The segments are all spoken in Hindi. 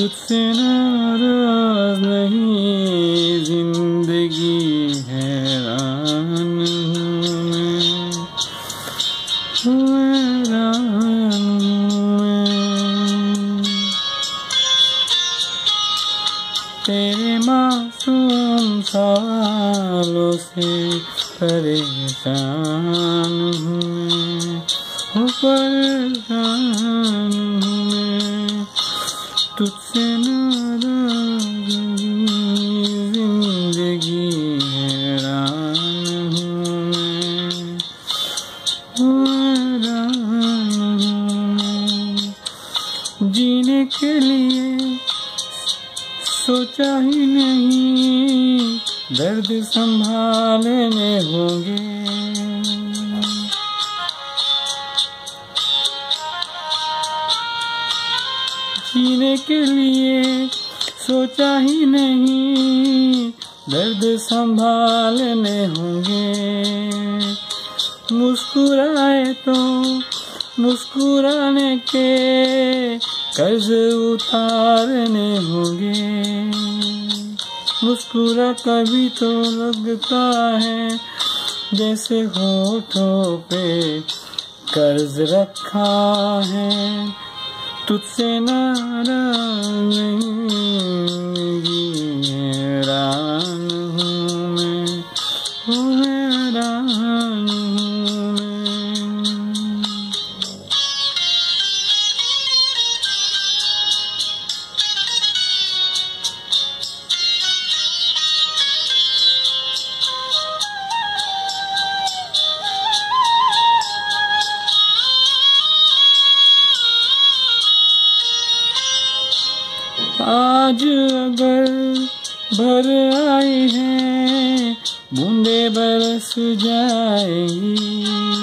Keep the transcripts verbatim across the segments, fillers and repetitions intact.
तुझसे नाराज नहीं, जिंदगी हैरान हूँ मैं, हैरान हूँ मैं। तेरे मासूम सवालों से परेशान हूँ मैं, हो परेशान हूँ मैं। तुझसे नाराज नहीं, जिंदगी हैरान हूँ मैं, हैरान हूँ मैं। जीने के लिए सोचा ही नहीं, दर्द संभालने होंगे। जीने के लिए सोचा ही नहीं, दर्द संभालने होंगे। मुस्कुराए तो मुस्कुराने के कर्ज उतारने होंगे। मुस्कुरा कभी तो लगता है जैसे होठों पे कर्ज रखा है। तुझसे नाराज नहीं, हैरान हूँ मैं, ओ हैरान हूँ मैं। आज अगर भर आई है, बूंदे बरस जाएंगी।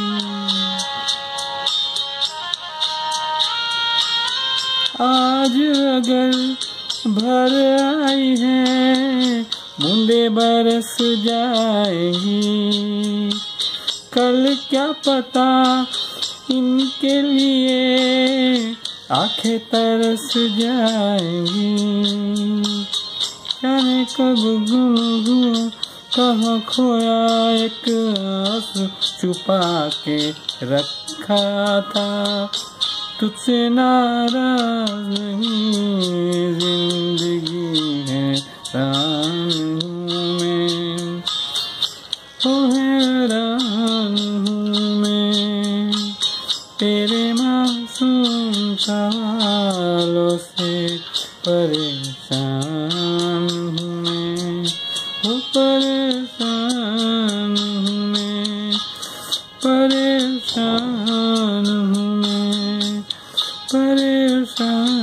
आज अगर भर आई है, बूंदे बरस जाएंगी। कल क्या पता इनके लिए आंखें तरस जाएंगी। जाने कब गुम हुआ, कहाँ खोया, एक आंसू छुपा के रखा था। तुझसे नाराज नहीं, जिंदगी हैरान हूँ मैं, ओ हैरान हूँ मैं। तेरे मासूम सवालों से परेशान हूँ मैं, वो परेशान हूँ मैं, परेशान हूँ मैं, परेशान।